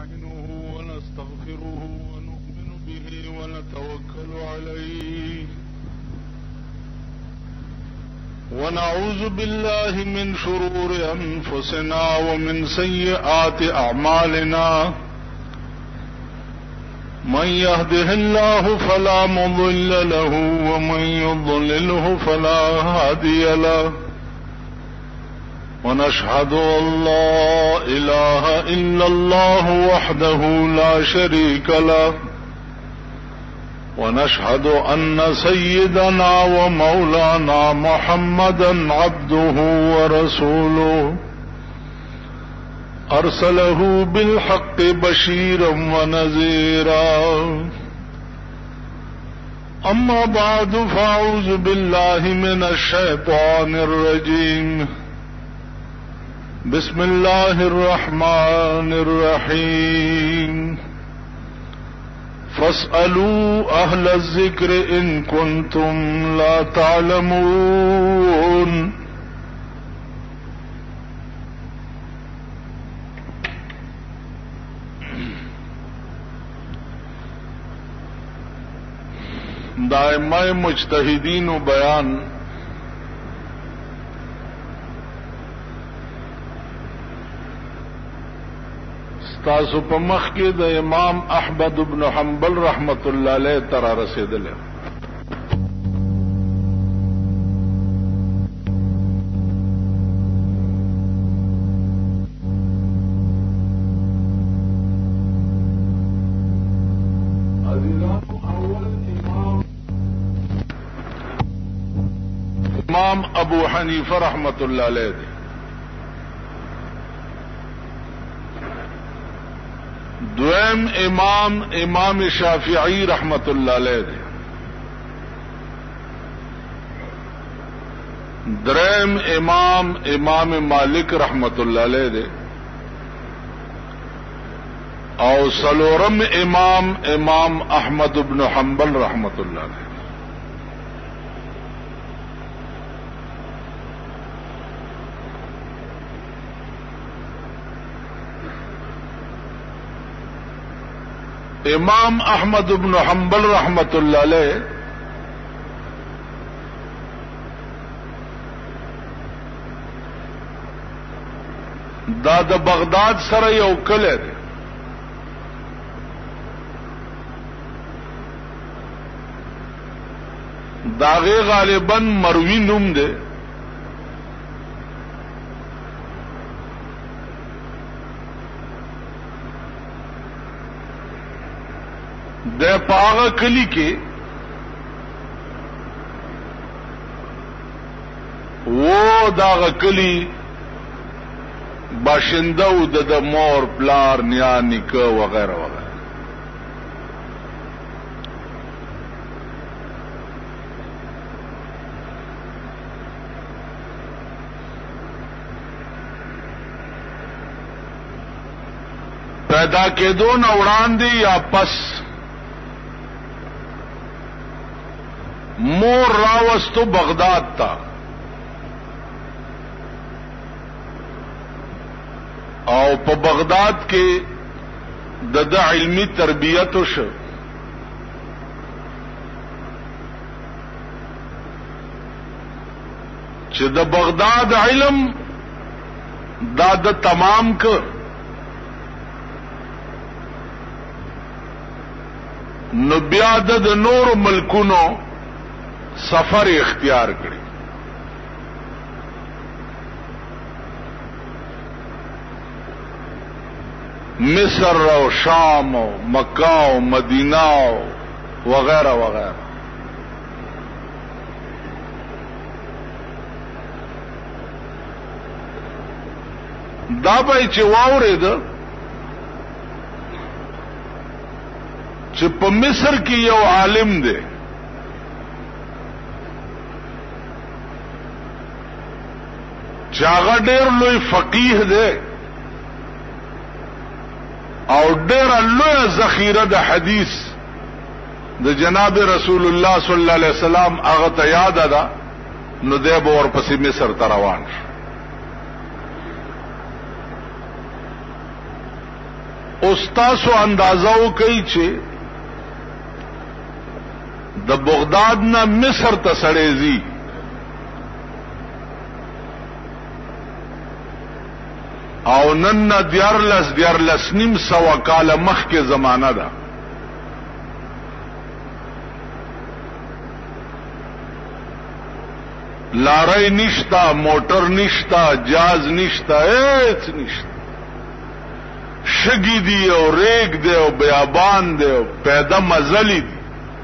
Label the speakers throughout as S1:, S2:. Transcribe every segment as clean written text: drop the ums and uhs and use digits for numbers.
S1: نستعينه ونستغفره ونؤمن به ونتوكل عليه ونعوذ بالله من شرور أنفسنا ومن سيئات أعمالنا من يهده الله فلا مضل له ومن يضلله فلا هادي له ونشهد أن لا إله إلا الله وحده لا شريك له ونشهد أن سيدنا ومولانا محمدا عبده ورسوله أرسله بالحق بشيرا ونذيرا أما بعد فأعوذ بالله من الشيطان الرجيم بسم الله الرحمن الرحيم فاسألوا أهل الذكر إن كنتم لا تعلمون دائمہ مجتہدین و بیان تاسو په مخ کې د امام احمد بن حنبل رحمت الله علیه تر رسیدله امام ابو حنیفه رحمت الله علیه دویم امام شافعی رحمت اللہ علیہ دے دریم امام مالک رحمت اللہ علیہ دے او سلورم امام احمد بن حنبل رحمت اللہ علیہ امام احمد بن حنبل رحمت اللہ علیہ دا د بغداد سره یو کلی دی داغه غالبا مروی نوم دی د پاغه کلی کې و داغه کلی باشنده او د مور پلار نیا نیکه وغیرہ وغیرہ پیدا کېدو نه وړاندې یا پس مور راوستو بغداد تا او په بغداد کې د علمی تربیت وشو چې د بغداد علم دا د تمام ک نو بیا د نور ملکونو سفر اختیار کړی مصر او شام او مکہ او مدینہ وغیرہ وغیرہ دا به چې واورید چې په مصر کې یو عالم دی چاغه ډېر لوی فقيه دی او ډېر لوی ذخیره د حدیث د جناب رسول الله صلی الله علیه وسلم هغه ته یاد ده نو دی به ورپسې مصر ته روان شو استاسو اندازو کوي چې د بغداد نه مصر ته سړی ځي او نن دیارلس نیم سوا کال مخکې زمانہ ده. لارای نشتا، موټر نشتا، جاز نشتا، هیڅ نشتا. شګی دی او ریګ دی او بیابان دی او پیدا مزلی دی.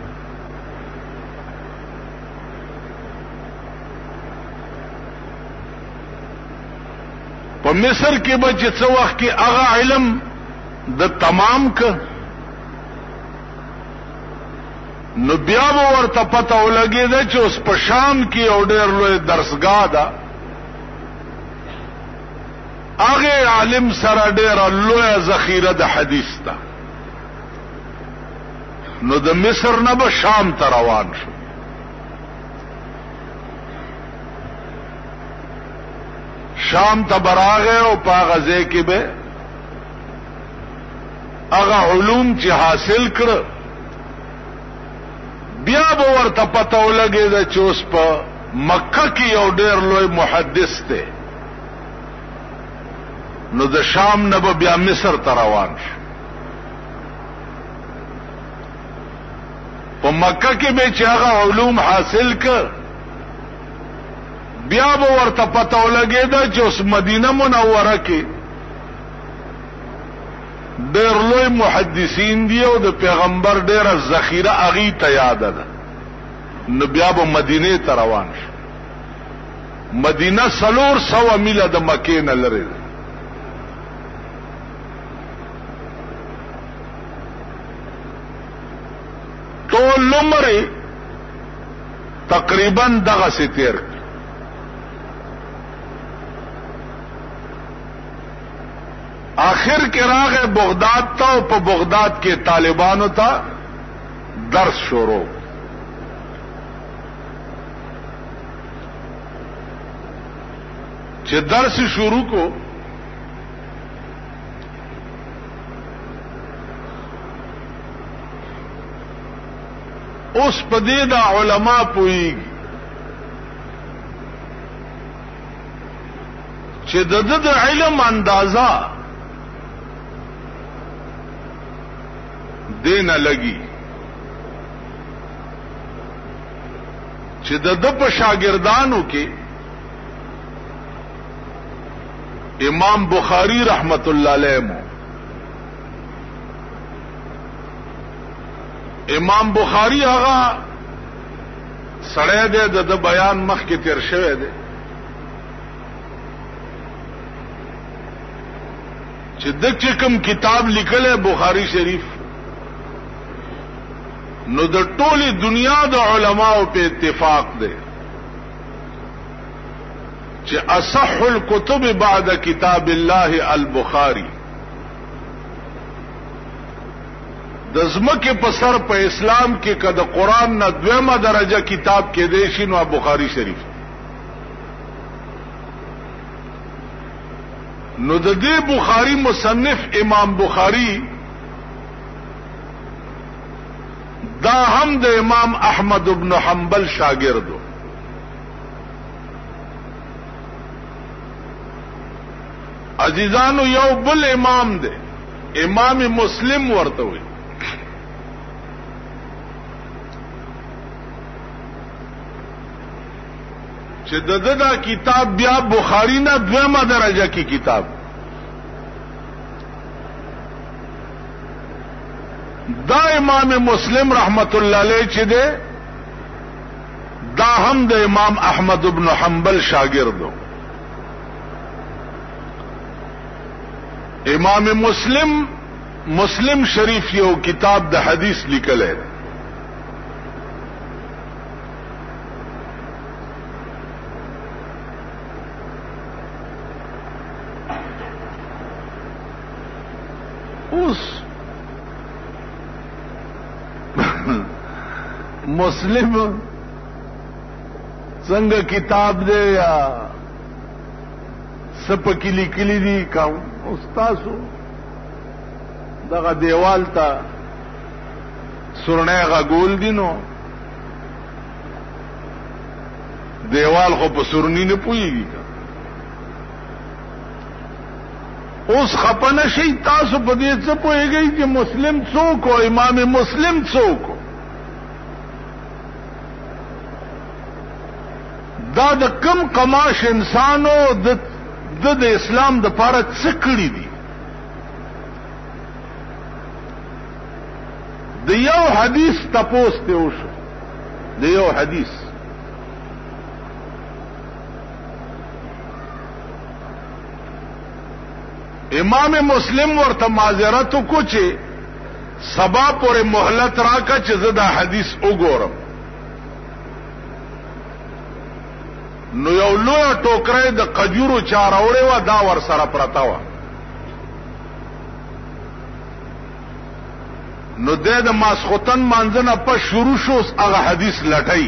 S1: په مصر کې به چې څه وخت کې هغه علم د تمام که نو بیا به ورته پته ولګېده چې اوس په شام کې یو ډېر لوی درسګاه ده، هغه عالم سره ډېره لویه ذخیره د حدیث ده. نو د مصر نه به شام ته روان شو. شام ته براغه او په غزه کې به هغه علوم چې حاصل کړ بیا به ورته پته ولګېده چې اوس په مکه کې یو ډېر لوی محدث دی. نو د شام نه به بیا مصر ته روان شو. په مکه کې به چې هغه علوم حاصل کړ بیا به ورته پته ولګېده چې اوس مدینه منوره کې ډېر لوی محدثین دی او د پیغمبر ډېره ذخیره هغې ته یاده ده. نو بیا به مدینې ته روان شو. مدینه 400 میله د مکې نه لرې ده. ټول عمر تقریبا دغسې تیر کړ. آخر کې راغې بغداد ته او په بغداد کې طالبانو ته درس شروع. چې درس شروع کو اوس په دې د علما پوهیږي چې د علم اندازه دینه لګي چې د په شاګردانو کې امام بخاری رحمت الله علیه مو. امام بخاری هغه سړی دی د بیان مخ کې تیر شوی دی چې د کوم کتاب لیکلی بخاری شریف نو د ټولي دنیا د علماو په اتفاق دی چې اصح الكتب بعد کتاب الله البخاری. د ځمکې په سر په اسلام کې که د قرآن نه دویمه درجه کتاب کې دی شي نو بخاری شریف. نو د دې بخاری مصنف امام بخاری دا هم د امام احمد ابن حنبل شاگردو. عزیزانو یو بل امام دی امام مسلم ورته وي. چې دا کتاب بیا بخاری نه دویمه درجه کی کتاب. دا امام مسلم رحمت الله علیه چې دی دا هم د امام احمد ابن حنبل شاگردو. امام مسلم شریف یو کتاب د حدیث لیکل ہے. اوس مسلم څنګه کتاب دی یا سپکی لیکلی دی کا استادو دغه دیوال ته سورنه غول دي نو دیوال خو په سورنی نه پويږي. اوس خپنه شي تاسو په دې څه پوهیږئ چې مسلم څوک او امام مسلم څوک؟ دا د کم قماش انسانو د اسلام د پاره څه کړی دي؟ د یو حدیث تپوس ته وشو، د یو حدیث امام مسلم ورته معذرت کو چې سبا پورې مهلت راکا چې زه دا حدیث وګورم. نو یو لوی ټوکرې د قجورو چاروړې و دا ور سره پرتا و. نو د ماسختن مانځنه په شروع شو هغه حدیث لټای،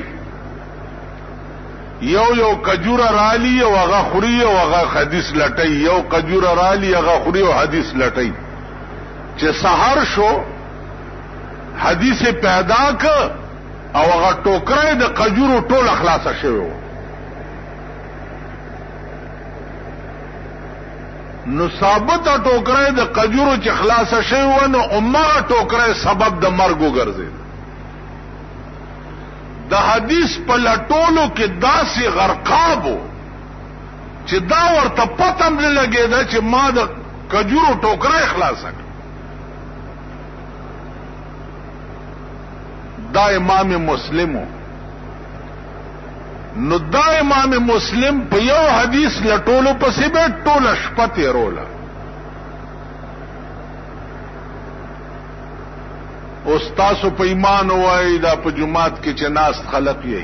S1: یو کجوره رالی او هغه خوري او هغه حدیث لټای، یو کجوره رالی هغه خوري او حدیث لټای. چې سحر شو حدیث پیدا ک او هغه ټوکرې د قجورو ټول خلاصه شوی. نو ثابت ټوکرې د قجورو چې خلاصه شوی نو عمره ټوکرې سبب د مرګ وګرځي. د حدیث په لټولو کې داسې غرقابو چې دا ورته پتم نه لګیدا چې ما د کجورو ټوکرې خلاصه کړ. دا امام مسلمو. نو دا امام مسلم په یو حدیث لټولو پسې به ټول شپه تیروله. استاسو په ایمان وای دا په جمعات کې چې ناس خلق یې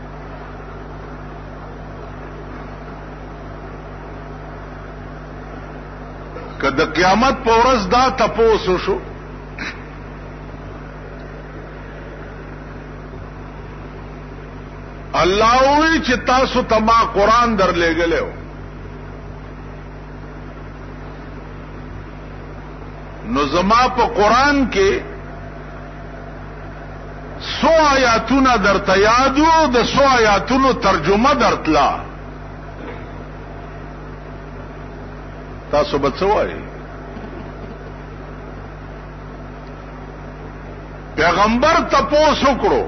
S1: کله قیامت په ورځ دا تپوسو شو الله وی چې تاسو تما قران درلېګلو نو زما په قران کې سو آیاتونه درته یادو د سو آیاتونو ترجمه درتلا تاسو بچوای پیغمبر تپوس وکړو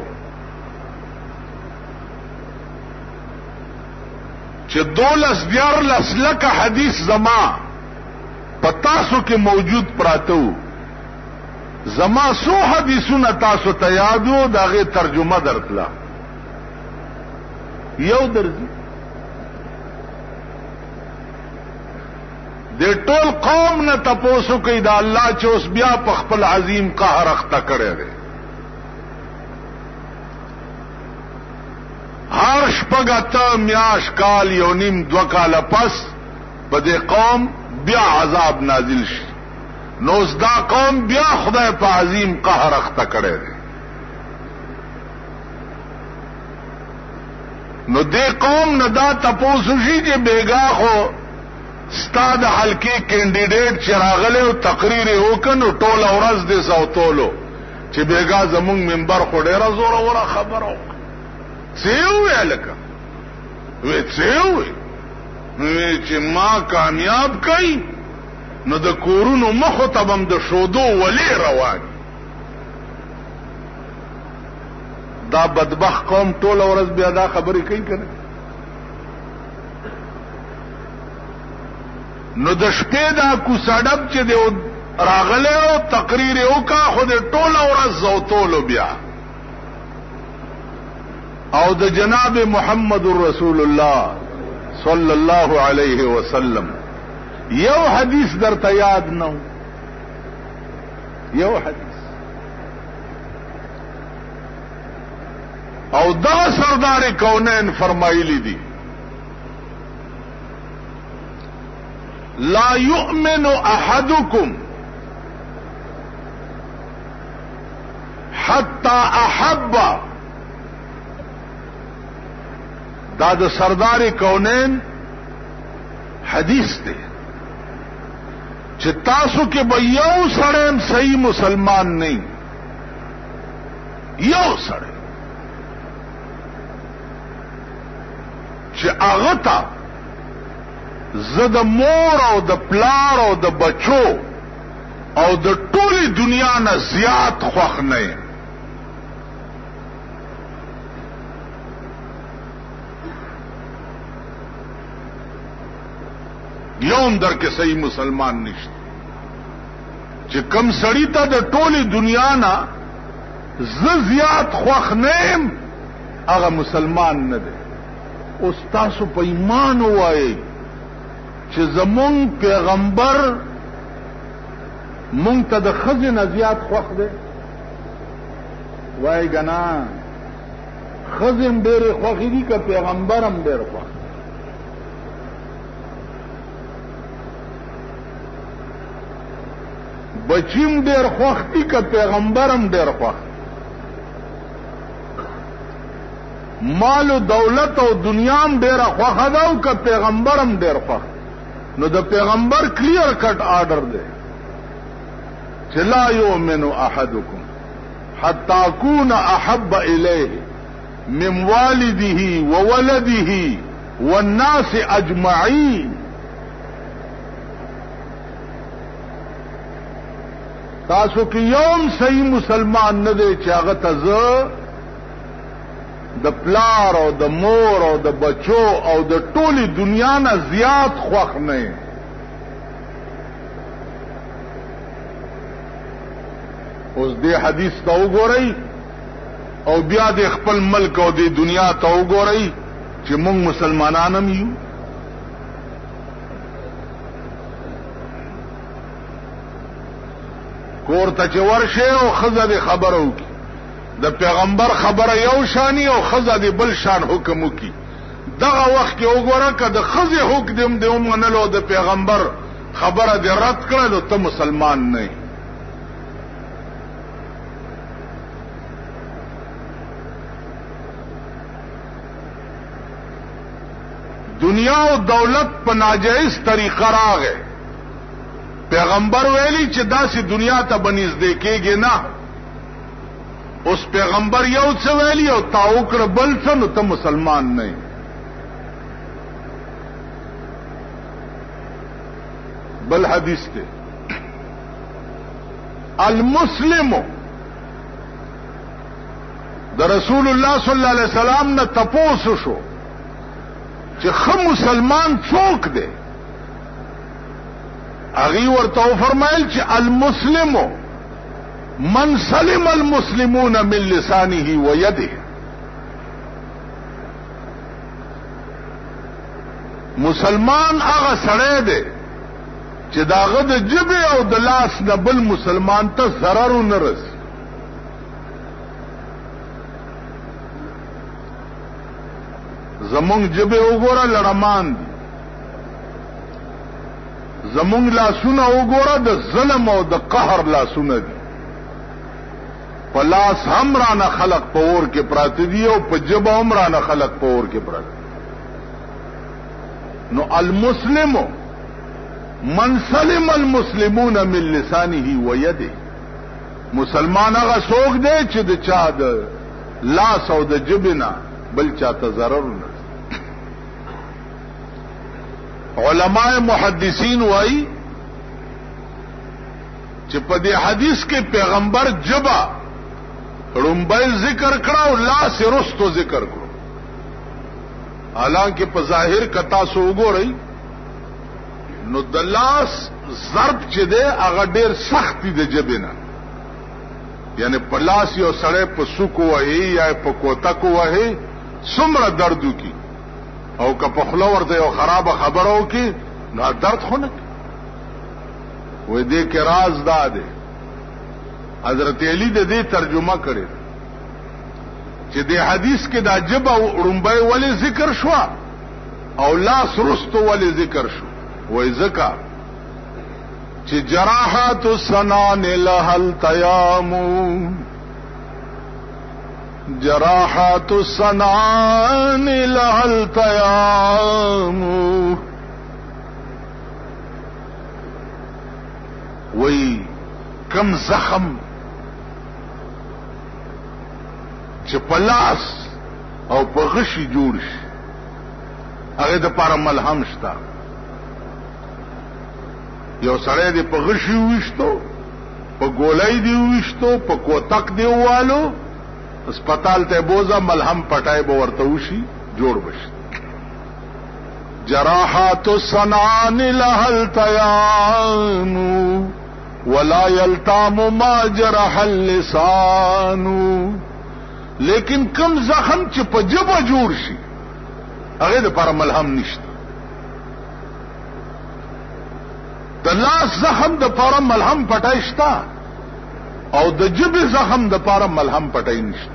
S1: چې 12 لکه حدیث زما پتاسو کې موجود پراتو زما سو حدیثونه تاسو ته یادو داغه ترجمه درتلا یو درځي د ټول قوم نه تپوسو کوي دا الله چې اوس بیا په خپل عظیم قهر اخته کړی دی هر شپږته میاش کال یو نیم 2 کاله پس په دې قوم بیا عذاب نازل شي نو دا قوم بیا خدای په عظیم قهر اخته کړی دی نو دې قوم نه دا تپوسو شي چې بیګا خو استاد حلقې کینډیډیټ چراغله او تقریر وکړو ټول ورځ دې سوتولو چې بیګا زمونږ منبر خو ډیره زوره وره خبرو سیوه لکه وې سیوه نو چې ما کامیاب کړي نو د کورونو مخه تبم د شودو ولی روان دا بدبخ قوم ټول ورځ بیا دا خبرې کوي کنه نو د شپې دا کو سړب چې د راغله او تقریر وکا خو د ټول ورځ زوتولو بیا او د جناب محمد رسول الله صلی الله علیه وسلم یو حدیث درته یاد نو یو حدیث او دا سردار کونین فرمایلی دی لا یؤمن احدکم حتی احب دا د سردار کونین حدیث دی چې چې تاسو کې به یو سړی صحیح مسلمان نه یو سړی چې هغه ته زه د مور او د پلار او د بچو او د ټولې دنیا نه زیات خوښ نه یم. یوم در کې صحیح مسلمان نشته چې کم سړی ته د ټولې دنیا نه زه زیات خوښ نه یم هغه مسلمان نه دی. اوس تاسو په ایمان ووایئ چې زمونږ پیغمبر مونږ ته د ښځې نه زیات خوښ دی؟ وایي که نه، ښځې هم ډېرې خوښې دي که پیغمبر هم ډېر خوښ. بچیم ډېر خوښ دي که پیغمبر هم ډېر خوښ. مال و دولت او دنیا هم ډېره خوښه ده او که پیغمبر هم ډېر خوښ. نو د پیغمبر کلیر کټ آرډر دی چې لا یؤمن احدکم حتی اکون احب الیه من والده وولده والناس اجمعین. تاسو کې یوم صحیح مسلمان نه دی چې هغه ته زه د پلار او د مور او د بچو او د ټولې دنیا نه زیات خوښ نه یم. اوس دې حدیث ته وګورئ او بیا د خپل ملک او د دنیا ته وګورئ چې موږ مسلمانان هم یو. کور ته چې ورشئ او ښځه دې خبره وکړي، د پیغمبر خبره یو شانی او ښځه دې بل شان حکم وکړي. دغه وخت کې وګوره که د ښځې حکم دې ومنلو او د پیغمبر خبره دې رد کړه نو ته مسلمان نه یې. دنیا او دولت په ناجایز طریقه راغې. پیغمبر ویلی چې داسې دنیا ته بنږدې کېږي نه. اوس پیغمبر یو څه ویلی او تا وکړه بل څه نو ته مسلمان نه یې. بل حدیث ته المسلم د رسول الله صلی الله علیه وسلم نه تپوس شو چې ښه مسلمان څوک دی؟ هغې ورته وفرمایل چې المسلم من سلم المسلمون من لسانه ويده. مسلمان هغه سړی دی چې د هغه د ژبې او د لاس نه بل مسلمان ته ضرر ونه رسي. زمونږ ژبې وګوره لړمان دي، زمونږ لاسونه وګوره د ظلم او د قهر لاسونه دي. په لاس هم رانه خلق په اور کې پراته دي او په ژبه هم رانه خلق په اور کې پراته. نو المسلم من سلم المسلمون من لسانه ويده. مسلمان هغه څوک دی چې د چا د لاس او د ژبې نه بل چاته ضرر نه. علماء محدثین وایي چې په دې حدیث کې پیغمبر ژبه رنبای ذکر کړه او لاس رستو ذکر کړو. حالانکه په ظاهر کتا سو وګورئ نو د لاس ضرب چې دی هغه ډیر سخت دی د ژبې نه. یعنی په لاس یو سړی په سوک وهي یا په کوتک وهي څومره درد وکي او که په خوله ورته یو خرابه خبره وکي نو درد خو نه کوي. وای دې کې راز دا دی. حضرت علی د دې ترجمه کړې چې د حدیث کې دا ژبه رنبای ولې ذکر شو او لاس رستو ولې ذکر شو. وای ځکه چې جراحات السنان لها التیام، جراحات السنان لها التیام. وی کم زخم چې پلاس او په غشي جوړ شي هغه د پاره ملهم شتا یو سړی دی په غشي وشتو په ګولای دی وشتو په کوتک دی والو اسپیټال ته بوزا ملهم پټای به ورته وشي جوړ بشي جراحات السنان لها التيان ولا يلتام ما جرح اللسان لیکن کم زخم چې په جبه جوړ شي هغه د پر ملهم نشته د لاس زخم د پر ملهم پټای شته او د جبه زخم د پر ملهم پټای نشته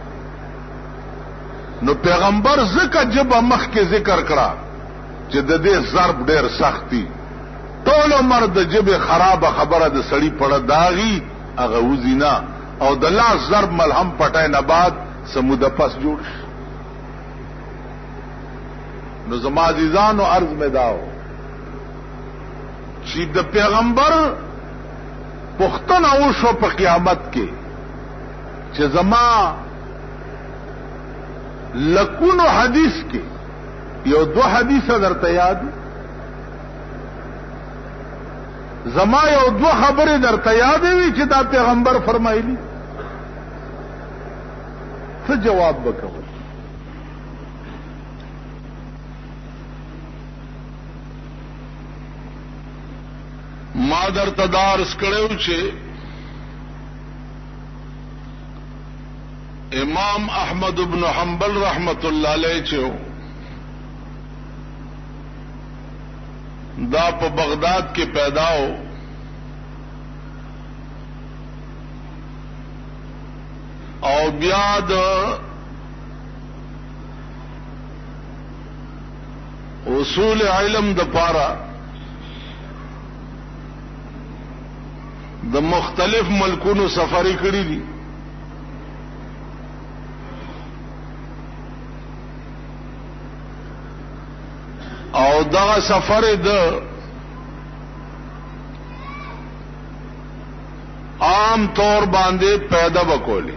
S1: نو پیغمبر ذکر جبه مخ کې ذکر کړه چې د دې ضرب ډېر سختي ټول عمر د جبه خراب خبره د سړی پړه داغي هغه وزینا او د لاس ضرب ملهم پټای نه بعد سموده پس جوړ شي نو زما عزیزانو عرض میں داو چې د پیغمبر پختن او شو په قیامت کې چې زما لکونو حدیث کې یو دو حدیث درته یاد زما یو دو خبره درته یاد وي چې دا پیغمبر فرمایلی څه جواب وکړو ما در تدارس کړو چې امام احمد ابن حنبل رحمت الله علیه چې دا په بغداد کې پیدا و او بیا د اصول علم د پاره د مختلف ملکونو سفری کړی دي او دا سفر د عام طور باندې پیدا وکولي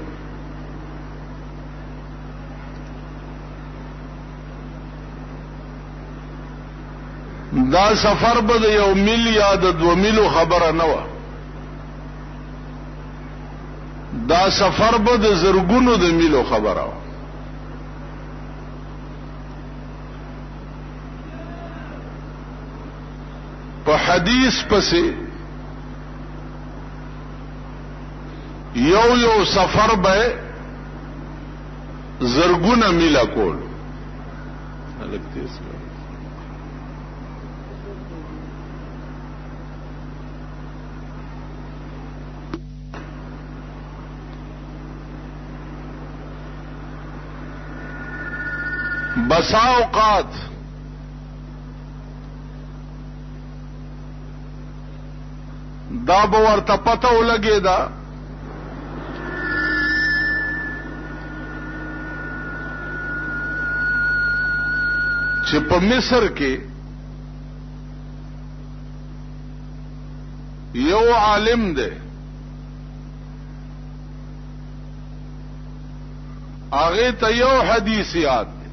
S1: دا سفر به د یو میل یا د 2 میلو خبره نه و دا سفر به د زرګونو د میلو خبره و په حدیث پسې یو سفر به زرګونه میلا کول الګ بسا اوقات دا به ورته پته ولګېده چې په مصر کې یو عالم دی هغه ته یو حدیث یاد دی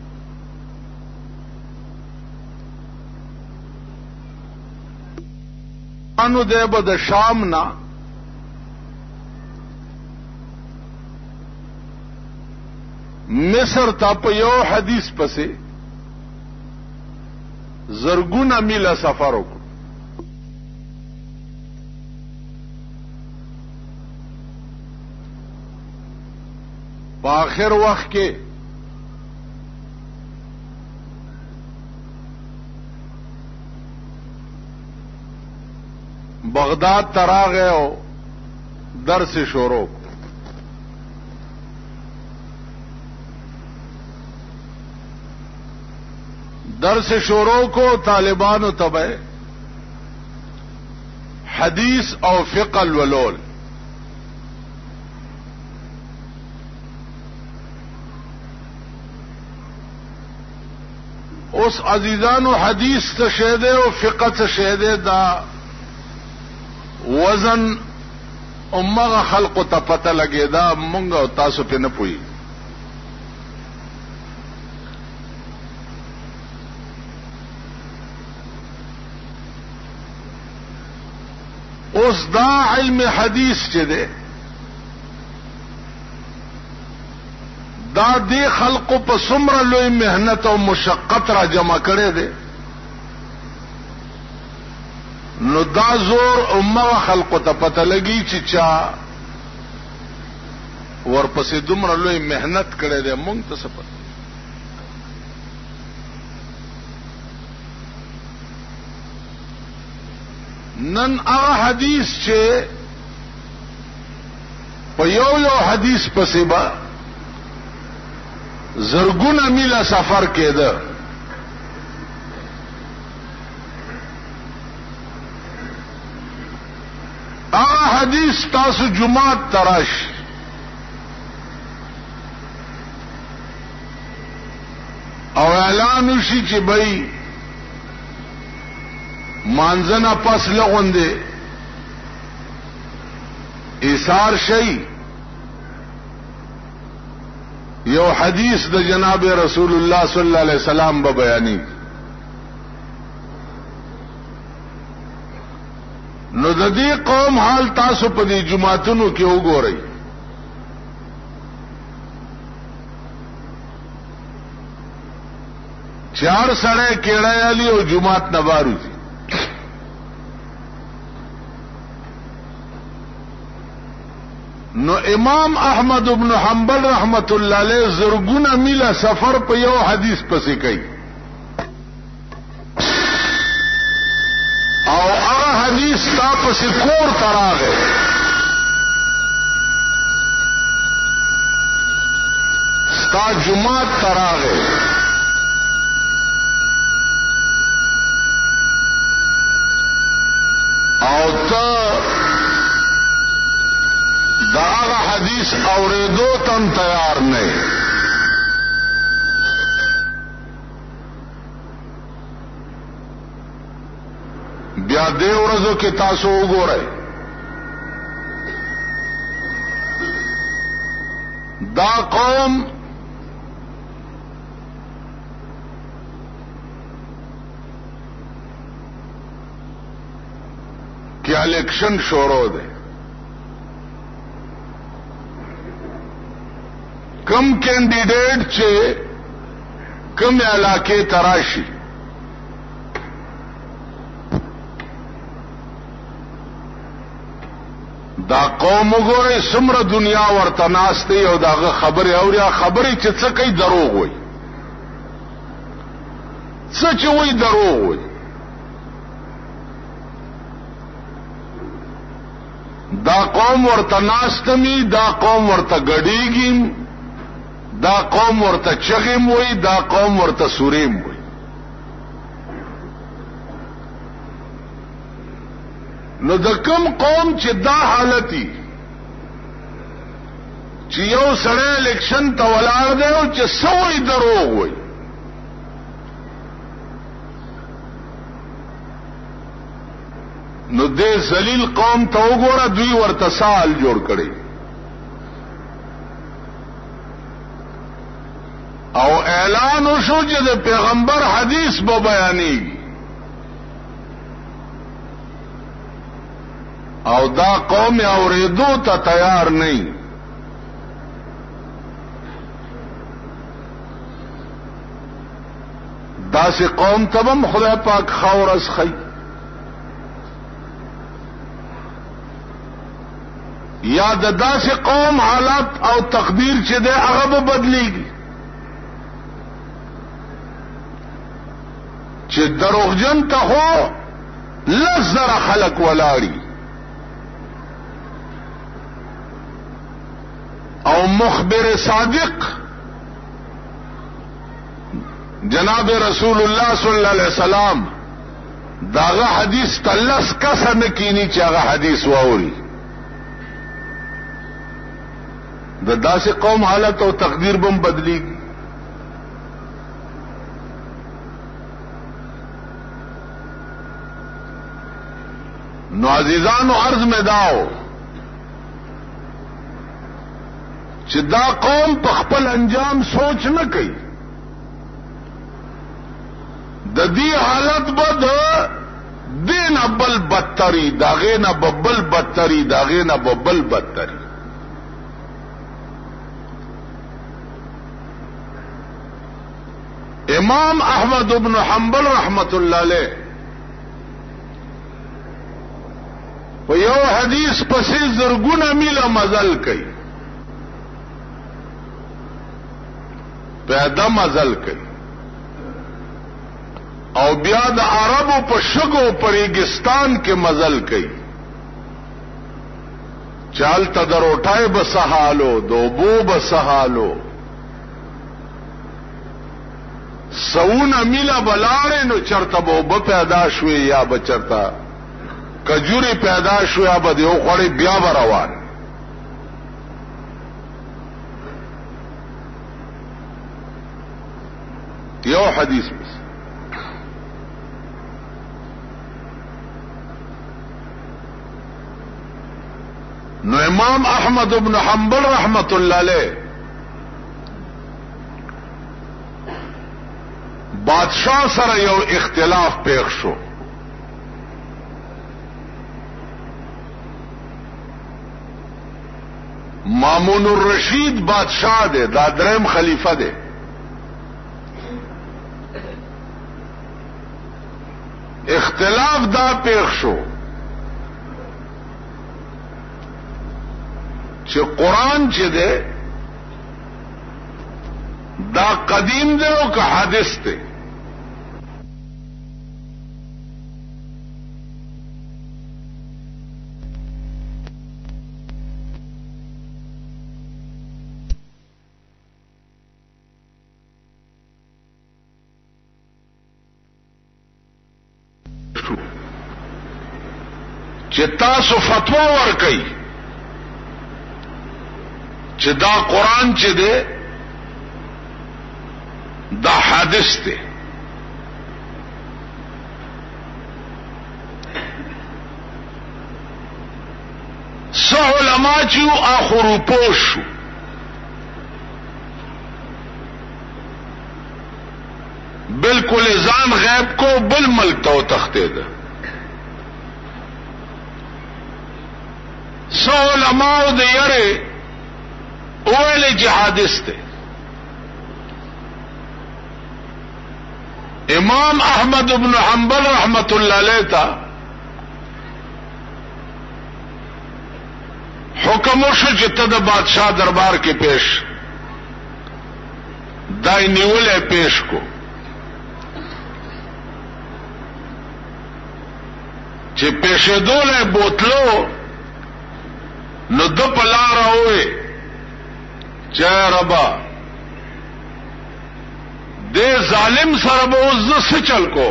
S1: انو دی به د شام نه مصر ته په یو حدیث پسې زرګونه میله سفر وکړ په آخر وخت کې بغداد تراغه او درس شروع درس شروع کو طالبانو تبع حدیث او فقه الولول اس عزیزانو حدیث څه شه ده او فقه څه شه ده دا وزن امغه خلق ته پته لګیدا مونږ او تاسو په نه پوي. اوس دا علم حدیث چې ده دا دې خلقو په څومره لوی مهنت او مشقت را جمع کړي دي، نو دا زور امه خلقو ته پته لګي چې چا ورپسې دومره لوی مهنت کړي دي مونږ ته څه پته. نن هغه حدیث چې په یو حدیث پسې به زرګونه میله سفر کېده، هغه حدیث تاسو جمعات تراش او اعلان وشي چې بھئی مانځنه پس لغونده ایثار شي، یو حدیث د جناب رسول الله صلی الله علیه وسلم به بیانې، نو د دې قوم حال تاسو په دې جمعاتونو کې وګورئ. چار سړی کېړی علی او جمعات نه بار وځي. نو امام احمد ابن حنبل رحمت الله علیه زرګونه میله سفر په یو حدیث پسې کوي او هغه حدیث تا پسې کور تراغه ستا جمعات تراغه او تا دا هغه حدیث اوریدو تم تیار نه. بیا دې ورځو کې تاسو وګورئ دا قوم کې الیکشن شروع دی، کم کینډیډیټ چې کم علاقه تراشي دا قوم وګورئ څومره دنیا ورته ناشته او داغه خبره اوریا خبره چې څه کوي دروغ وي، څه چې وي دروغ وي. دا قوم ورته ناشتمی، دا قوم ورته ګډیږي، دا قوم ورته چغیم وي، دا قوم ورته سوریم وي. نو د کوم قوم چې دا حالتي چې یو سړی الیکشن ته ولاړ دی او چې سوی دروغ وي، نو دې ذلیل قوم ته وګوره دوی ورته سال جوړ کړي او اعلان وشو چې د پیغمبر حدیث به بیانېږي او دا قوم اوریدو ته تیار نه. داسې قوم ته هم خدای پاک خاورز خی، یا د داسې قوم حالات او تقدیر چې ده هغه به بدلیږي چې دروغجن ته هو لزر خلق ولاړي او مخبر صادق جناب رسول الله صلی الله علیه وسلم داغه حدیث تلس کس نه کینی چې هغه حدیث واوري. د داسې قوم حالت او تقدیر بم بدلیږي. نو نو عزیزانو عرض میں داو چې دا قوم په خپل انجام سوچ نه کوي د دې حالت بد دین بل بدتری داغه نه ببل بدتری داغه نه ببل بدتری امام احمد بن حنبل رحمت الله علیه په یو حدیث پسې زرګونه میله مزل کوي پیدا مزل کوي او بیا د عربو په شګو په ریګستان کې مزل کوي چال تدروټای بسحالو دوبو بسحالو سون میلا بلاره نو چرته بو پیدا شوي یا بچرتا کجوري پیدا شوي یا بده او خړې بیا روان یو حدیث بس نو امام احمد بن حنبل رحمت الله علیه بادشاہ سره یو اختلاف پیښ شو مامون الرشید بادشاہ دے دا دریم خلیفہ دے اختلاف دا پیښ شو چې قرآن چې ده دا قدیم ده او که حادث ده چې تاسو فتوا ورکئ چې دا قرآن چې ده دا حادث ده سو علماء چیو آخرو پوشو بالکل ځان غیب کو بل ملک تو تخته ده سو علماء ده یره اویل جهادس ده امام احمد بن حنبل رحمت الله علیه تا حکم وشو چې ته د بادشاہ دربار کې پیش دای نیولې پیش کو چې پیشه دوله بوتلو نو دو پلار ہوئے چه ربا دے ظالم سره به عز سے چل کو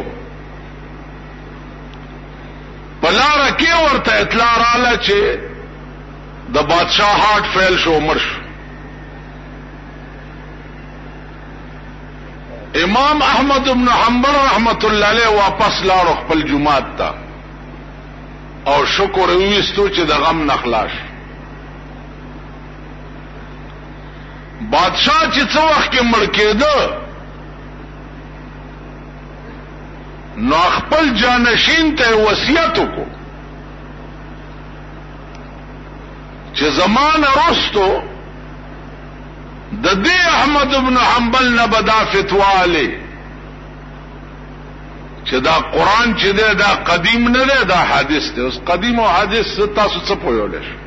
S1: پلار کی ورته اطلاع رااله چې د بادشاہ هارت فیل شو مرش امام احمد بن حنبل رحمت الله علیه واپس لاړ خپل جماعت ته او شکر ویستو چې د غم نخلاص بادشاہ چې څو وخت کې مړ کېده نو خپل جانشین ته وصیت وکړو چې زمانه رستو د دې احمد بن حنبل نه بدا فتواله چې دا قرآن چې ده دا قدیم نه ده دا حدیث ده اوس قدیم او حدیث تاسو څه پوهیول شئ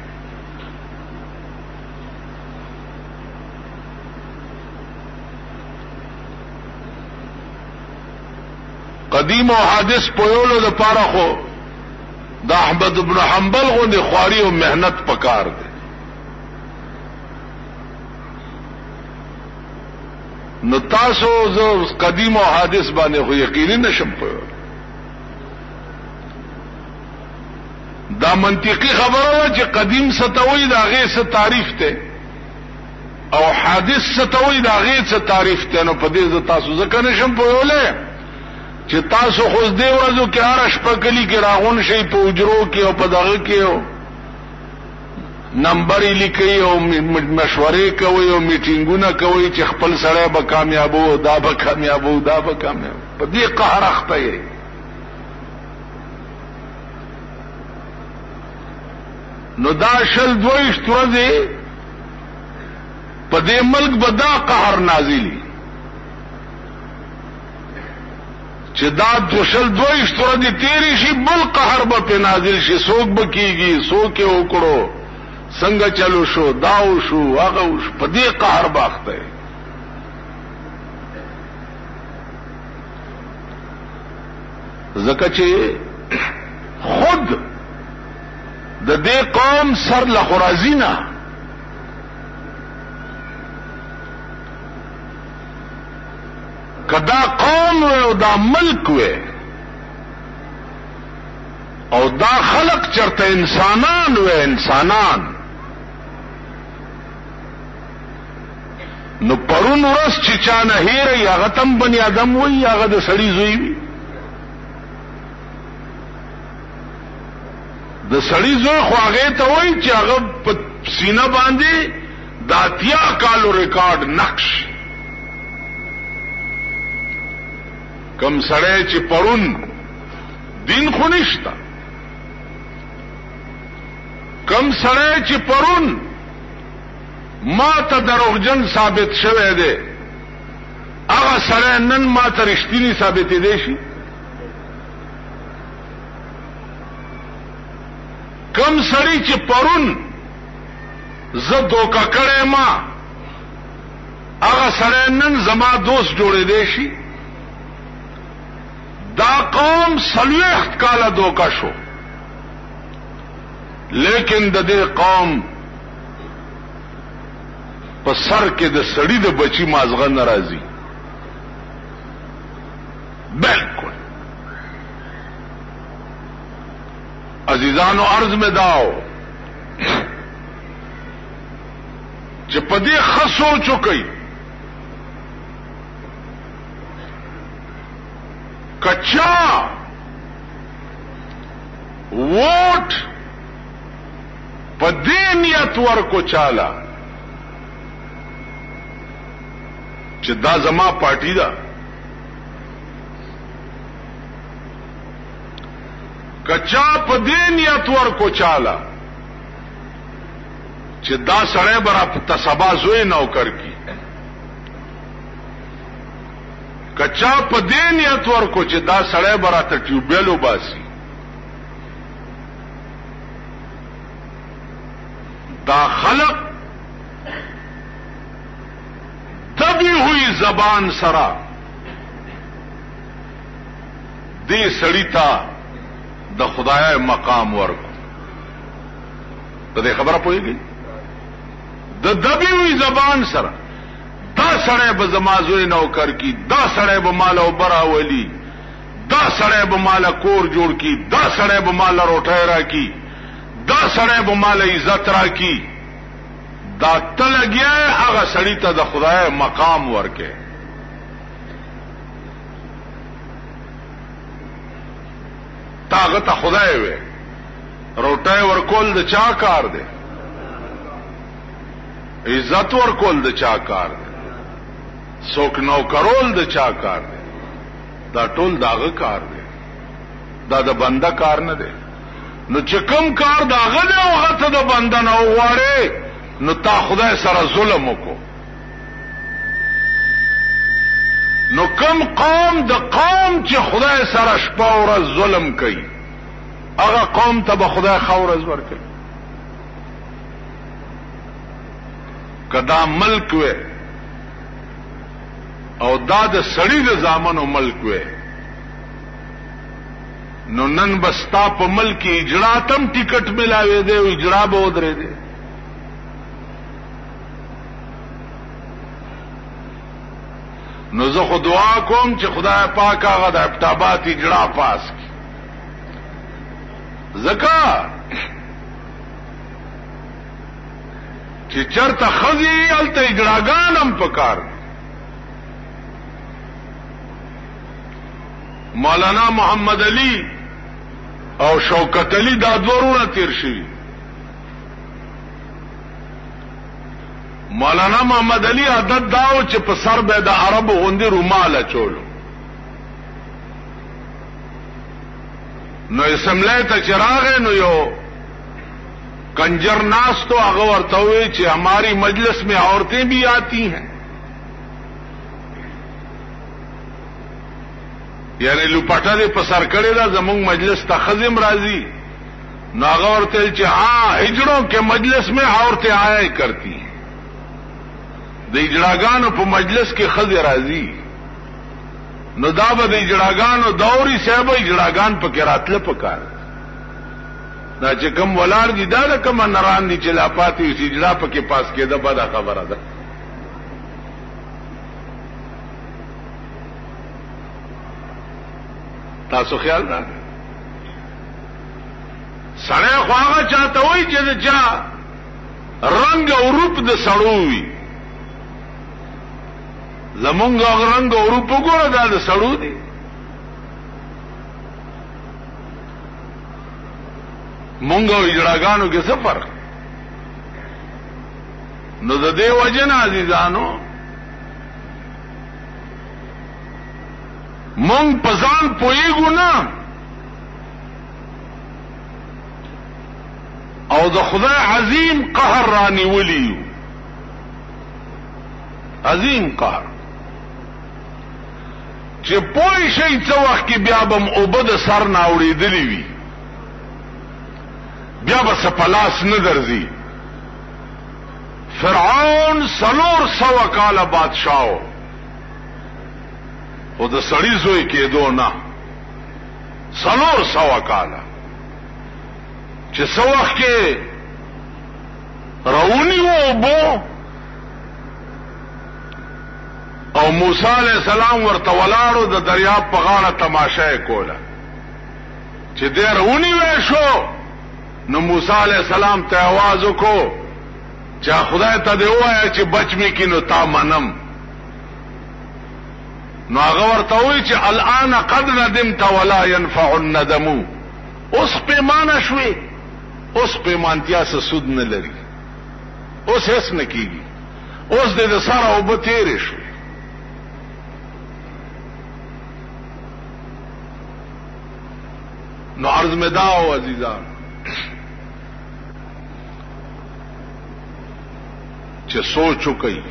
S1: قدیم او حادث پویولو د پاره خو د احمد بن حنبل غوندې خواري او مهنت پکار دي نو تاسو زو قدیم او حادث باندې خو یقیني نشم پویول دا منطقي خبره و چې قدیم ستوي دا غي څه تعریف ته او حادث ستوي دا غي څه تعریف ته نو په دې ز تاسو ځکه نشم پویولې چې تاسو خو دې ورځو کې هر شپه کلی کې راغون شي په اجرو کې او په دغه کې نمبر یې لیکي او مشورې کوي او میټینګونه کوي چې خپل سره به کامیابو دا به کامیابو دا به کامیابو په دې قهر اخته یې نو دا شل دویش ورځې په دې ملک به دا قهر نازلی چې دا دوشل دویش ورځې تیری شي بل قهر به په نازل شي څوک به کیږي څوک یې وکړو څنګه چلو شو داو شو هغه شو په دې قهر باخته ځکه چې خود د دې قوم سر له خرازینا کدا قوم او دا ملک وې او دا خلق چرته انسانان وې انسانان نو پرون ورځ چې چانه هیر یا غتم بنی آدم وې یا غد سړی زوی وي د سړی زوی خو هغه ته وای چې هغه په سینه باندې د اتیا کالو ریکارډ نقش کم سړی چې پرون دین خو نشتا کم سړی چې پرون ما ته دروغجن ثابت شوه دی هغه سړی نن ما ته رښتینی ثابت دی شي کم سړی چې پرون زه دوکه کړی ما هغه سړی نن زما دوست جوړې دی شي دا قوم 40 کاله دوکه شو لیکن د دې قوم په سر کې د سړی د بچی مازغه ناراضي بالکل عزیزانو عرض میں داو چې په دې خصو چوکي کچا ووٹ په دې نیت ورکو چاله چې دا زما پارټي ده کچا په دې نیت ورکو چاله چې دا سړی برا تسبا زوی نوکر کی کچا په دې نیت ورکو چې دا سړی برا ته ټیوبیلو باسي دا خلق دبی ہوئی زبان سرا دې سړی ته د خدای مقام ورکو ته دې خبره پوهیږي د دبی وی زبان سره دا سړی به زمازوی نوکر کی دا سړی به مال او برا ولی دا سړی به مال کور جوړ کی دا سړی به مال روټای را کی دا سړی به مال عزت را کی دا تلګیا هغه سړی ته د خدای مقام ورکه تاغه ته خدای وې روټای ورکول د چا کار دی عزت ورکول د چا کار دی څوک نو کرول د چا کار دی دا ټول داغه کار دی دا د بنده کار نه دی نو چې کوم کار داغه دی هغه ته د بنده نه وغواړي نو تا خدای سره ظلم وکړو نو کم قوم د قوم چې خدای سره شپه او ورځ ظلم کوي هغه قوم ته به خدای خورز ورکړي کدا ملک وې او دا د سړی د زامنو ملک وې نو نن بستا په ملک اجرا تم ټیکټ ملاوي دی او اجرا به ودرې دی نو زه خو دعا کوم چې خدای پاک هغه د ابتابات اجرا پاس کی زکا چې چرته خزي الته اجراګانم پکار مولانا محمد علی او شوکت علی دا دورونه تیر شي. مولانا محمد علی عادت داو چې په سر به د عربو غوندي رومال چولو، نو اسمبلی ته چراغ نو یو کنجر ناس تو هغه ورته وی چې ہماری مجلس میں عورتیں بھی آتی ہیں، یعنی لپټه دې په سر کړی دا زمونږ مجلس ته خزم راځي. نو هغه ورته چې ہاں ہجڑوں کے مجلس میں عورتیں آیا کرتی ہیں، د اجړاګانو په مجلس کې خزه راځي. نو دا به د اجړاګانو دوري صاحب اجړاګان په کې راتله پکار دا چې کوم ولار دي دا کوم نران دي چې لا پاتې شي اجړا په کې پاس کېده بده خبره ده. تاسو خیال نه سړی خو هغه چاته وایي چې د چا رنگ او روپ د سړو وي. زمونږ رنگ او روپ وګوره دا د سړو دي. مونږ او اجړاګانو کې څه فرق؟ نو د دې وجه نه عزیزانو مونږ په ځان پوهېږو نه او د خدای عظیم قهر رانیولی یو. عظیم قهر چې پوه شي څه وخت کې بیا به م اوبه د سر نه اورېدلې وي، بیا به څه په لاس نه درځي. فرعون 400 کاله بادشاہ و او د سړي زوی کېدو نه 400 کاله چې څه وخت کې راونی و اوبو او موسی علیہ السلام ورته ولاړو د دریاب په غاړه تماشا کوله چې دې راونی وې شو. نو موسی علیہ السلام ته आवाज وکړو چې خدای ته دې وایي چې بچ می کینو تا منم. نو هغه ورته وایي چې الان قد ندمت ولا ينفع الندم. اوس پیمانه شوي، اوس پیمانتیا څه سود نه لري، اوس هیڅ نه کیږي، اوس دې د سره اوبه تیرې شوي. نو عرض میں داو عزیزان چې سوچو کوي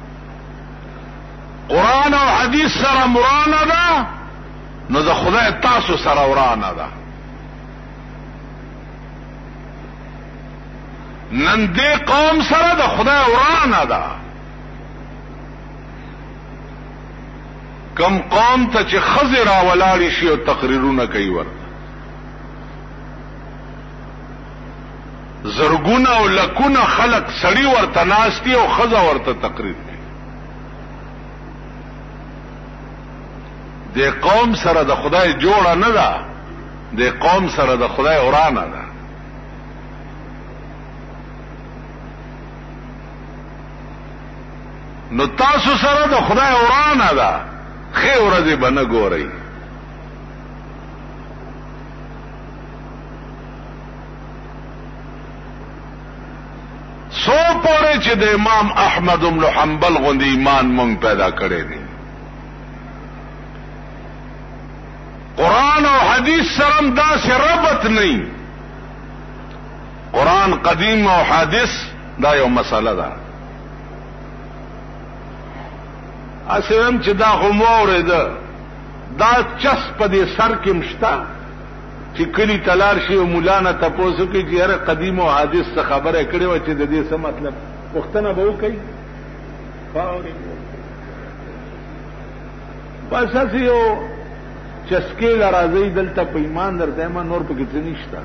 S1: قرآن او حدیث سره مرانه ده نو د خدای تاسو سره ورانه ده. نن دې قوم سره د خدای ورانه ده. کم قوم ته چې خزر ولاړی شي او تقریرونه کوي ورته زرګونه او لکونه خلق سړی ورته ناشتي او خزه ورته تقریر کوي. د قوم سره د خدای جوړه نه ده، د قوم سره د خدای ورانه ده. نو تاسو سره د خدای ورانه ده، خیر ورځې به نه ګورئ. سو پورې چې د امام احمد بن حنبل غوندې ایمان مونږ پیدا کړی دی. قرآن او حدیث سره داسې ربط نه. قرآن قدیم او حادث دا یو مسله ده. اسیم چې دا خو موره ده دا چس په دې سر کې مشتا چې کلی تلار شي او مولانا تاسو کې چې هر قدیم او حادث څه خبره کړي و چې د دې څه مطلب پښتنه به وکړي فاوري بس اسیو چسکې راځي دلته په ایمان درته ما نور پکې څه نشته.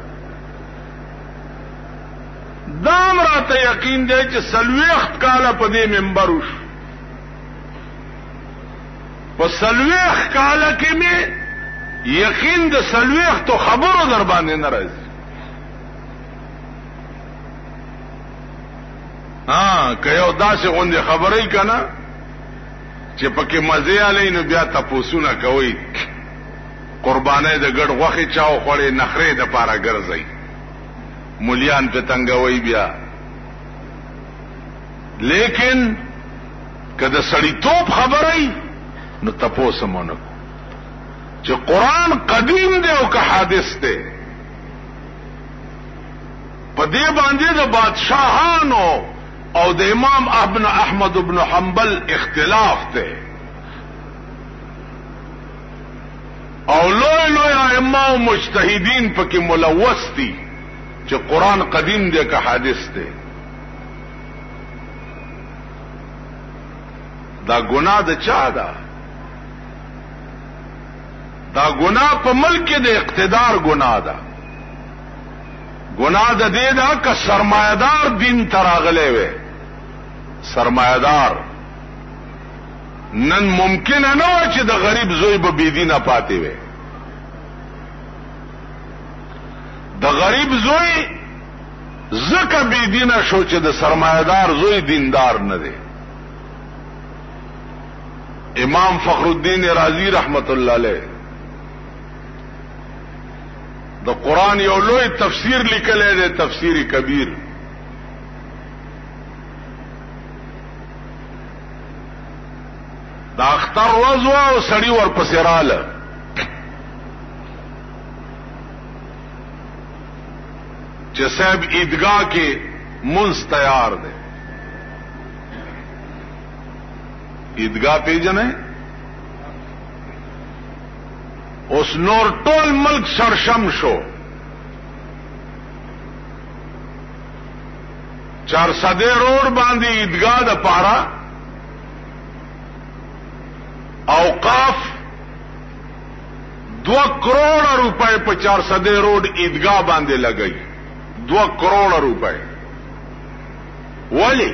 S1: دام راته یقین دی چې سلويخت کاله په دې منبر وش په سلويخت کاله کې مې یقین د سلويخت تو خبرو در باندې ناراضي. که یو داسې غوندې خبرې کنه چې پکې مزه علي نو بیا تاسو نه کوي قربانه د ګډ غوخي چاو خوړې نخره د پاره ګرځي مولیان په تنګوي بیا لیکن کله سړی توپ خبرای نو تاسو مونږ چې قران قدیم دی او که حادث دی په دې باندې د بادشاہانو او د امام ابن احمد ابن حنبل اختلاف دی او لوی لوی ائمه او مجتهدین پکې ملوث دي چې قران قدیم دی که حادث دی دا ګناه د چا ده دا ګناه په ملک د اقتدار ګناه ده ګناه د دې ده که سرمایدار دین تراغلې وي سرمایدار نن ممکن نه و چې د غریب زوی به بيدینه پاتې وي د غریب زوی زکه بيدینه شو چې د سرمایدار زوی دیندار نه دی امام فخر الدین رازی رحمت الله علیه د قران یو لوی تفسیر لیکلی دی تفسیر کبیر دا اختر وزو او سړی ورپسې رااله چې صاحب عیدګاه کې منځ تیار دی عیدګاه پیژنې اوس نور ټول ملک سرشم شو 400 روډ باندې عیدګاه د پاره اوقاف 2 کروڑ روپے په 400 روډ عیدګاه باندې لګئی 2 کروڑ روپے ولی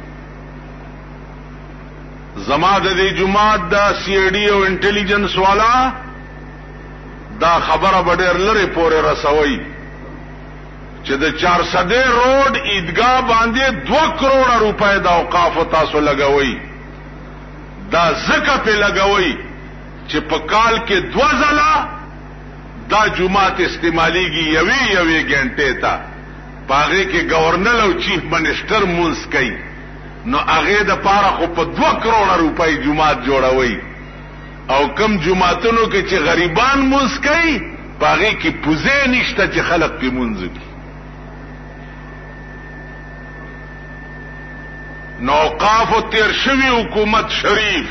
S1: زما د دې جماعت دا سی ای ډی او انټيليجنس والا دا خبره بډیر لره پورې رسوي چې د 400 روډ عیدګاه باندې 2 کروڑ روپے د اوقاف تاسو لګوي دا زکه په لګوي چې په کال کې 2 ځله دا جماعت استعماليږي یوې غنټه ته پاغه کې گورنر او چیف منسٹر مونږ کوي نو هغه د پاره خو په 2 کروڑ روپۍ جماعت جوړوي او کم جماعتونو کې چې غریبان مونږ کوي پاغه کې پوزې نشته چې خلک په مونږ کوي نو اوقاف تیر شوی حکومت شریف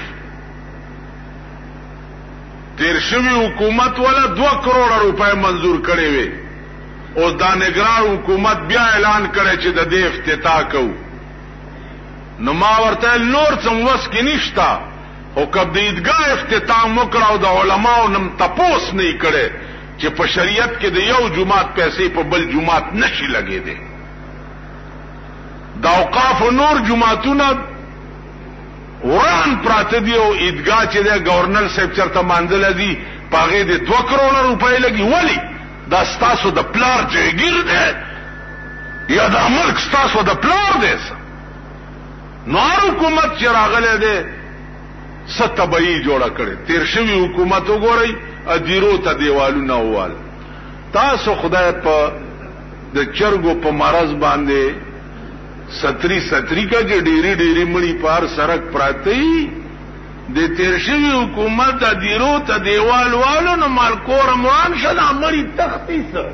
S1: تیر شوی حکومت ولا 2 کروڑ روپے منظور کړي وي او دا نگران حکومت بیا اعلان کړي چې د دې افتتاح کوو نو ما ورته نور څم وس کې نشتا او کب د عیدګاه افتتاح وکړ او د علماو نم تپوس نه کړي چې په شریعت کې د یو جماعت پیسې په بل جماعت نشي لګې دي دا اوقاف نور جماعتونه وران پراته دی او عیدګاه چې د گورنر صاحب چرته مانځل دي پاغه د 2 کروڑ روپۍ لګي ولی دا ستاسو د پلار جګیر دی یا د ملک ستاسو د پلار دی نور حکومت چې راغله ده ستبئی جوړه کړي تیر شوی حکومت وګورئ ادیرو ته دیوالونه ووال تاسو خدای په د چرګو په مرز باندې ستری کا چې ډيري مړی پار سرک پراتی د تیر شوی حکومت ادیرو ته دیوال والو نو مالکور موان شله مړی تختی سره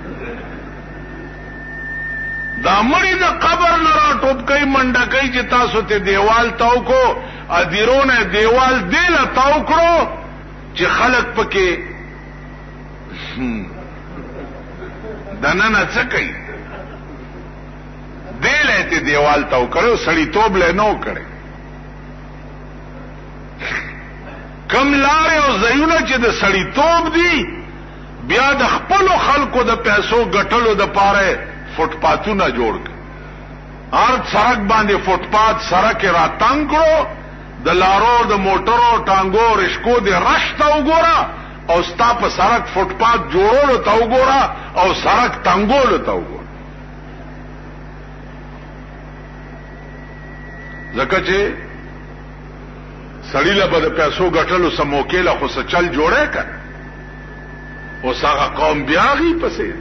S1: دا مړی د قبر نه را ټوپ کوي منډه کوي چې تاسو ته دیوال تاو کو ادیرونه دیوال دیله تاو کړو چې خلک پکې دننه څه کوي دیله ته دیوال تاو کړو سړی توب له نو کړي کم لارې او زیونه چې د سړی توب دی بیا د خپل خلکو د پیسو ګټلو د پاره فوټپاتونه جوړ کړ هر سړک باندې فوټپات سړک را تنګ کړو د لارو د موټرو ټانګو رشکو د رشته وګوره او ستا په سړک فوټپات جوړولو ته وګوره او سړک تنګولو ته وګوره ځکه چې سړی له بده پیسو ګټلو سموکې له خو څه چل جوړه کړ اوس هغه قوم بیا غي پسې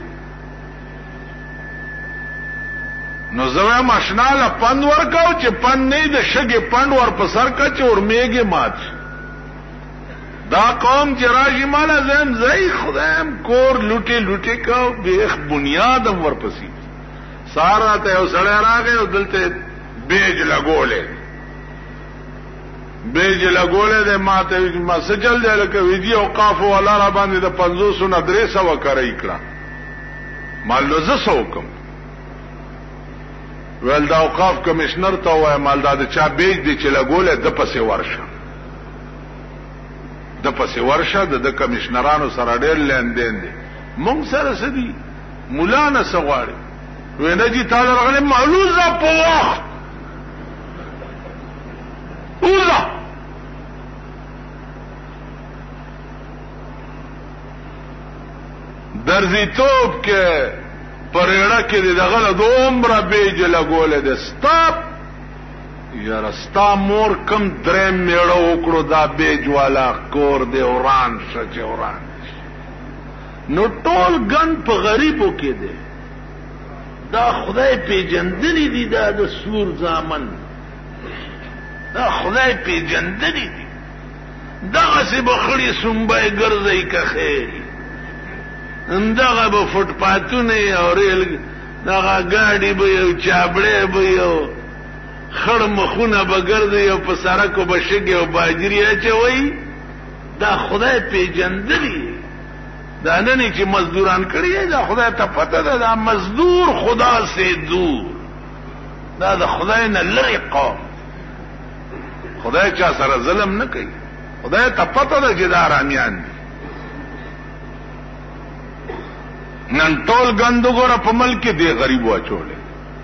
S1: نو زوی ماشنا له پند ورکاو چې پند نه د شګې پند ور په سر کا چې ورمیږي مات دا قوم چې راشي مالا زم زئی خدایم کور لوټي کا بیخ بنیادم ورپسې سارا ته یو سړی راغی او دلته بیج لګولې ده ماته ما سجل دی لکه ویجی اوقاف ولا را باندې د 500 نه 300 کرای کړه مال له زسو کوم ول دا اوقاف کمشنر ته وای مالدار چا بیج دی چې لګولې د پسې ورشه د کمشنرانو سره ډېر لیندین دي مونږ سره سدي مولا نه سغواړي وینه جی تعالی رغله معلوزه په وخت اوزه درځي توپ کې پرېړه کې دغه د عمره بیج لګولې د سټاپ یاره ستا مور کم درې میړه وکړو دا بیج والا کور دی وران شچ وران نو ټول ګن په غریبو کې دی دا خدای پیجندلی دی دا د سور زامن دا خدای پیجندلی دی دا سی بخړی سنبای ګرځي که خیر اندغه به فوټ پاتونه او ریل دغه گاډي به یو چابړې به یو خړ مخونه به ګرځي او په سړکو به شګي او باجری اچوي دا خدای پیجندلی دا نه چې مزدوران کړی دا خدای ته پته ده دا مزدور خدا سے دور دا د خدای نه لری قوم خدای چا سره ظلم نه کوي خدای ته پته ده چې دا رامیان دي نن ټول ګندګور په ملک دی غریب واچولې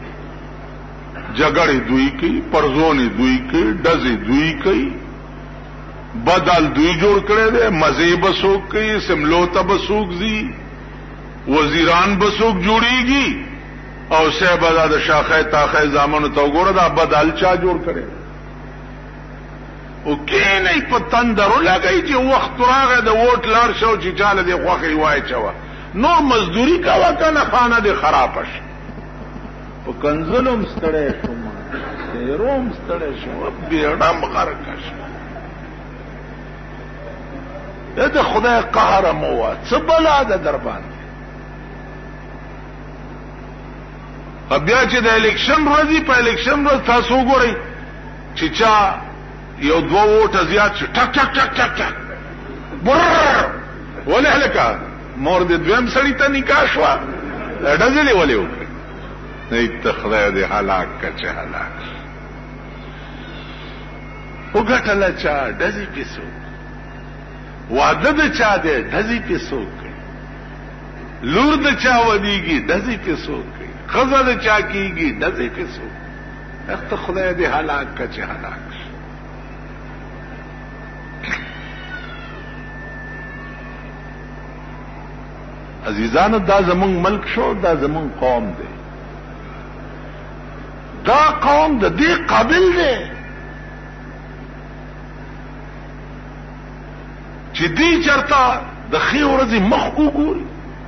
S1: جګړې دوی کوي پرزونې دوی کوي ډزې دوی کوي بدل دوی جوړ کړي دي مزه بسوک کوي سملو ته بسوک زی وزیران بسوک جوړيږي او صاحب آزاد شاخه تاخه زامنو ته وګوره دا بدل چا جوړ کړي او کې نه پتندرو لګي چې وخت راغی د ووټ لار شو چې چاله دی خوخي وای چوا نو مزدوری کا وکنه خانه دی خرابش او کنزلم ستړی شوم روم ستړی شوم بیړم غرقش دا خدای قهر مو څه بلا ده در باندې بیا چې د الیکشن ورځې په الیکشن ورځ تاسو وګورئ چې چا یو دوه ووټه زیات شي ټک ټک ټک ټک ټک بر ولې هلکه مور دې دویم سړی ته نکاح شوه ډزلې ولې وکړې نه ته خدای دې هلاک کړه چې هلاک وګټله چا ډزې پیسو واده د چا دی ډزې پیسو کوي لور د چا ودیږي ډزې پیسو کوي ښځه د چا کیږي ډزې پیسو اخته خدای دې هلاک کړه چې هلاک عزیزانو دا زمون ملک شو دا زمون قوم دی دا قوم د دې قابل دی چې دې چرته د خې ورځې مخ وګوري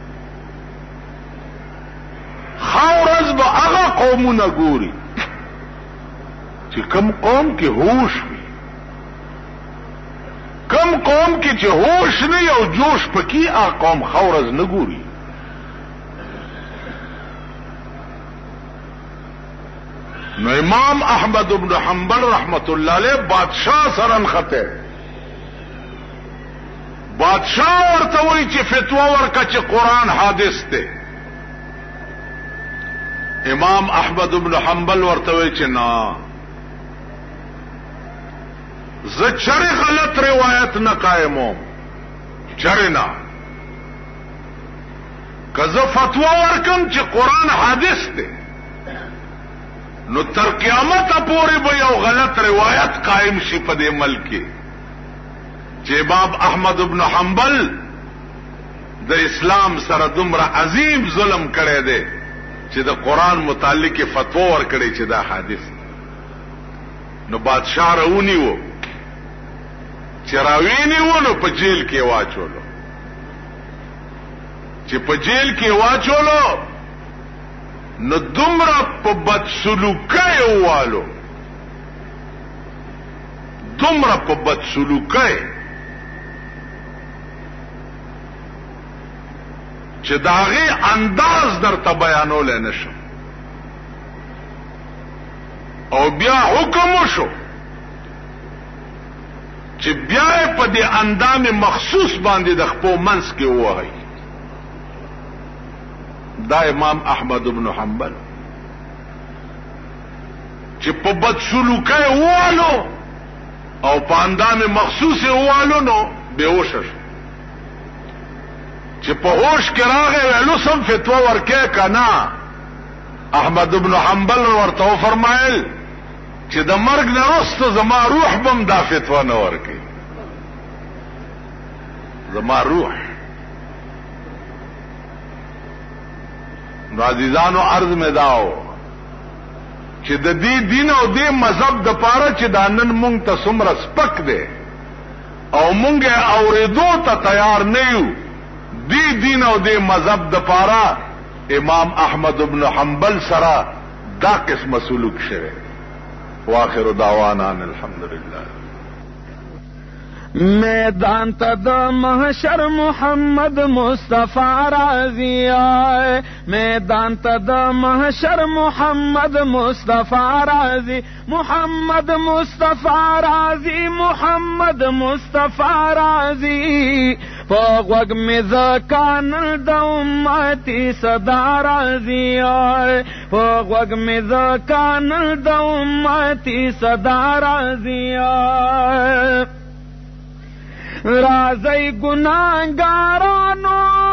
S1: خاورز به هغه قومونه ګوري چې کم قوم کې هوش وي کم قوم کې چې هوش نه او جوش پکې هغه قوم خاورز نه ګوري نو امام احمد بن حنبل رحمت الله علیه بادشاہ سره خطه بادشاہ ورته وایي چې فتوا ورکړه چې قران حادث دی امام احمد بن حنبل ورته وایي چې نه زه چرې غلط روایت نه قائموم چرې نه که زه فتوا ورکم چې قران حادث دی نو تر قیامت پورې به یو غلط روایت قائم شي په دې ملک کې چې امام احمد بن حنبل د اسلام سره دومره عظیم ظلم کړی دی چې د قران متعلق فتوا ورکړي چې دا حادث نو بادشاہ راونی وو چې راویني ونه په جیل کې واچولو چې په جیل کې واچولو نو دومره په بدسلوکۍ ووالو، دومره په بدسلوکۍ چې د هغې انداز درته بیانولی نشم. او بیا حکم وشو چې بیا یې په دې اندام مخصوص باندې د خپو منځ کې ووهئ. دا امام احمد بن حنبل چې په بدسلوکۍ ووالو او په اندام مخصوص یې ووالو نو بېهوشه شو. چې په هوش کې راغی ویلو سم فتوا ورکې که نه؟ احمد بن حنبل ورته وفرمایل چې د مرګ نه وروسته زما روح بم دا فتوا نه ورکوي، زما روح. نو عزیزانو عرض مې داو چې د دې دین او دې مذهب د پاره چې دا نن مونږ ته څومره سپک دی او مونږ یې اورېدو ته تیار نه یو، دې دین او دې مذهب د پاره امام احمد بن حنبل سره دا قسم سلوک شوی. واخر دعوانا الحمدللہ.
S2: میدان تا د محشر محمد مصطفی راضی آئے، میدان تا د محشر محمد مصطفی راضی، محمد مصطفی راضی، محمد مصطفی راضی. فوق مذکان د امتی صدا راضی آئے، فوق مذکان د امتی صدا راضی آئے. رازی گناہگارانو